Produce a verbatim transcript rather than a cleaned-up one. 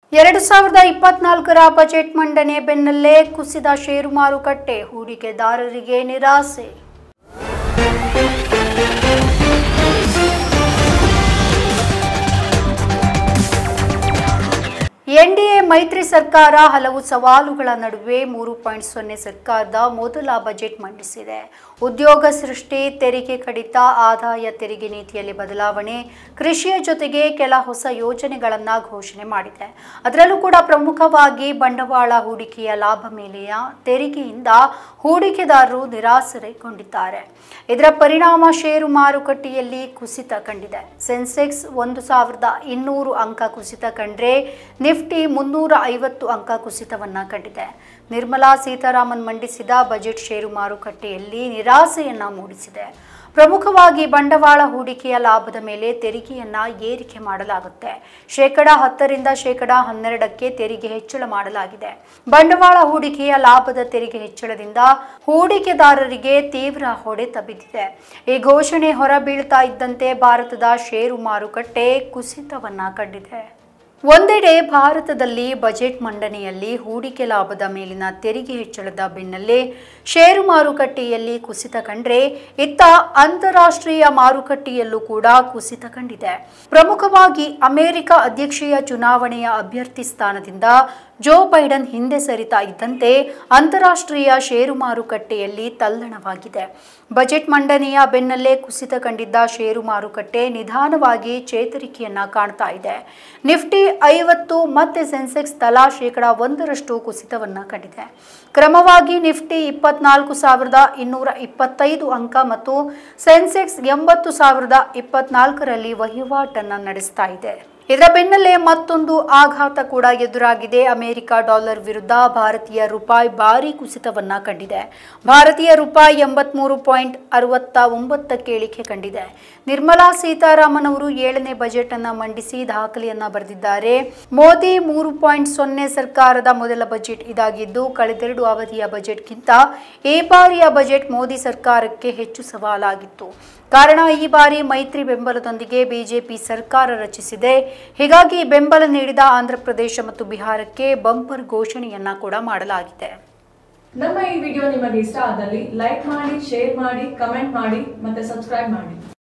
ಎರಡು ಸಾವಿರದ ಇಪ್ಪತ್ನಾಲ್ಕರ ಬಜೆಟ್ ಮಂಡನೆ ಬೆನ್ನಲ್ಲೇ ಕುಸಿದ ಷೇರು ಮಾರುಕಟ್ಟೆ, ಹೂಡಿಕೆದಾರರಿಗೆ ನಿರಾಸೆ. ಎನ್ಡಿಎ ಮೈತ್ರಿ ಸರ್ಕಾರ ಹಲವು ಸವಾಲುಗಳ ನಡುವೆ ಮೂರು ಪಾಯಿಂಟ್ ಸೊನ್ನೆ ಸರ್ಕಾರದ ಮೊದಲ ಬಜೆಟ್ ಮಂಡಿಸಿದೆ. ಉದ್ಯೋಗ ಸೃಷ್ಟಿ, ತೆರಿಗೆ ಕಡಿತ, ಆದಾಯ ತೆರಿಗೆ ನೀತಿಯಲ್ಲಿ ಬದಲಾವಣೆ, ಕೃಷಿಯ ಜೊತೆಗೆ ಕೆಲ ಹೊಸ ಯೋಜನೆಗಳನ್ನು ಘೋಷಣೆ ಮಾಡಿದೆ. ಅದರಲ್ಲೂ ಕೂಡ ಪ್ರಮುಖವಾಗಿ ಬಂಡವಾಳ ಹೂಡಿಕೆಯ ಲಾಭ ಮೇಲೆಯ ತೆರಿಗೆಯಿಂದ ಹೂಡಿಕೆದಾರರು ನಿರಾಸೆಗೊಂಡಿದ್ದಾರೆ. ಇದರ ಪರಿಣಾಮ ಷೇರು ಮಾರುಕಟ್ಟೆಯಲ್ಲಿ ಕುಸಿತ ಕಂಡಿದೆ. ಸೆನ್ಸೆಕ್ಸ್ ಒಂದು ಸಾವಿರದ ಇನ್ನೂರು ಅಂಕ ಕುಸಿತ ಕಂಡ್ರೆ ನಿಫ್ಟಿ ಮುನ್ನೂರ ಐವತ್ತು ಅಂಕ ಕುಸಿತವನ್ನ ಕಂಡಿದೆ. ನಿರ್ಮಲಾ ಸೀತಾರಾಮನ್ ಮಂಡಿಸಿದ ಬಜೆಟ್ ಷೇರು ಮಾರುಕಟ್ಟೆಯಲ್ಲಿ ನಿರಾಸೆಯನ್ನ ಮೂಡಿಸಿದೆ. ಪ್ರಮುಖವಾಗಿ ಬಂಡವಾಳ ಹೂಡಿಕೆಯ ಲಾಭದ ಮೇಲೆ ತೆರಿಗೆಯನ್ನ ಏರಿಕೆ ಮಾಡಲಾಗುತ್ತೆ. ಶೇಕಡ ಹತ್ತರಿಂದ ಶೇಕಡ ಹನ್ನೆರಡಕ್ಕೆ ತೆರಿಗೆ ಹೆಚ್ಚಳ ಮಾಡಲಾಗಿದೆ. ಬಂಡವಾಳ ಹೂಡಿಕೆಯ ಲಾಭದ ತೆರಿಗೆ ಹೆಚ್ಚಳದಿಂದ ಹೂಡಿಕೆದಾರರಿಗೆ ತೀವ್ರ ಹೊಡೆತ ಬಿದ್ದಿದೆ. ಈ ಘೋಷಣೆ ಹೊರಬೀಳ್ತಾ ಇದ್ದಂತೆ ಭಾರತದ ಷೇರು ಮಾರುಕಟ್ಟೆ ಕುಸಿತವನ್ನ ಕಂಡಿದೆ. ಒಂದೆಡೆ ಭಾರತದಲ್ಲಿ ಬಜೆಟ್ ಮಂಡನೆಯಲ್ಲಿ ಹೂಡಿಕೆ ಲಾಭದ ಮೇಲಿನ ತೆರಿಗೆ ಹೆಚ್ಚಳದ ಬೆನ್ನಲ್ಲೇ ಷೇರು ಮಾರುಕಟ್ಟೆಯಲ್ಲಿ ಕುಸಿತ ಕಂಡ್ರೆ, ಇತ್ತ ಅಂತಾರಾಷ್ಟ್ರೀಯ ಮಾರುಕಟ್ಟೆಯಲ್ಲೂ ಕೂಡ ಕುಸಿತ ಕಂಡಿದೆ. ಪ್ರಮುಖವಾಗಿ ಅಮೆರಿಕ ಅಧ್ಯಕ್ಷೀಯ ಚುನಾವಣೆಯ ಅಭ್ಯರ್ಥಿ ಸ್ಥಾನದಿಂದ ಜೋ ಬೈಡನ್ ಹಿಂದೆ ಸರಿತಾ ಇದ್ದಂತೆ ಅಂತಾರಾಷ್ಟ್ರೀಯ ಷೇರು ಮಾರುಕಟ್ಟೆಯಲ್ಲಿ ತಲ್ಲಣವಾಗಿದೆ. ಬಜೆಟ್ ಮಂಡನೆಯ ಬೆನ್ನಲ್ಲೇ ಕುಸಿತ ಕಂಡಿದ್ದ ಷೇರು ಮಾರುಕಟ್ಟೆ ನಿಧಾನವಾಗಿ ಚೇತರಿಕೆಯನ್ನ ಕಾಣ್ತಾ ಇದೆ. ನಿಫ್ಟಿ ಐವತ್ತು ಮತ್ತೆ ಸೆನ್ಸೆಕ್ಸ್ ತಲಾ ಶೇಕಡ ಒಂದರಷ್ಟು ಕುಸಿತವನ್ನ ಕಂಡಿದೆ. ಕ್ರಮವಾಗಿ ನಿಫ್ಟಿ ಇಪ್ಪತ್ನಾಲ್ಕು ಸಾವಿರದ ಇನ್ನೂರ ಇಪ್ಪತ್ತೈದು ಅಂಕ ಮತ್ತು ಸೆನ್ಸೆಕ್ಸ್ ಎಂಬತ್ತು ಸಾವಿರದ ಇಪ್ಪತ್ನಾಲ್ಕರಲ್ಲಿ ವಹಿವಾಟನ್ನ ನಡೆಸ್ತಾ ಇದೆ. ಇದರ ಬೆನ್ನಲ್ಲೇ ಮತ್ತೊಂದು ಆಘಾತ ಕೂಡ ಎದುರಾಗಿದೆ. ಅಮೆರಿಕ ಡಾಲರ್ ವಿರುದ್ಧ ಭಾರತೀಯ ರೂಪಾಯಿ ಭಾರೀ ಕುಸಿತವನ್ನ ಕಂಡಿದೆ. ಭಾರತೀಯ ರೂಪಾಯಿ ಎಂಬತ್ಮೂರು ಪಾಯಿಂಟ್ ಅರವತ್ತ ಒಂಬತ್ತಕ್ಕೆ ಇಳಿಕೆ ಕಂಡಿದೆ. ನಿರ್ಮಲಾ ಸೀತಾರಾಮನ್ ಅವರು ಏಳನೇ ಬಜೆಟ್ ಅನ್ನ ಮಂಡಿಸಿ ದಾಖಲೆಯನ್ನ ಬರೆದಿದ್ದಾರೆ. ಮೋದಿ ಮೂರು ಪಾಯಿಂಟ್ ಸೊನ್ನೆ ಸರ್ಕಾರದ ಮೊದಲ ಬಜೆಟ್ ಇದಾಗಿದ್ದು, ಕಳೆದೆರಡು ಅವಧಿಯ ಬಜೆಟ್ಗಿಂತ ಈ ಬಾರಿಯ ಬಜೆಟ್ ಮೋದಿ ಸರ್ಕಾರಕ್ಕೆ ಹೆಚ್ಚು ಸವಾಲಾಗಿತ್ತು. ಕಾರಣ, ಈ ಬಾರಿ ಮೈತ್ರಿ ಬೆಂಬಲದೊಂದಿಗೆ ಬಿಜೆಪಿ ಸರ್ಕಾರ ರಚಿಸಿದೆ. ಹೀಗಾಗಿ ಬೆಂಬಲ ನೀಡಿದ ಆಂಧ್ರಪ್ರದೇಶ ಮತ್ತು ಬಿಹಾರಕ್ಕೆ ಬಂಪರ್ ಘೋಷಣೆಯನ್ನ ಕೂಡ ಮಾಡಲಾಗಿದೆ. ನಮ್ಮ ಈ ವಿಡಿಯೋ ನಿಮಗೆ ಇಷ್ಟ ಆದಲ್ಲಿ ಲೈಕ್ ಮಾಡಿ, ಶೇರ್ ಮಾಡಿ, ಕಮೆಂಟ್ ಮಾಡಿ ಮತ್ತೆ ಸಬ್ಸ್ಕ್ರೈಬ್ ಮಾಡಿ.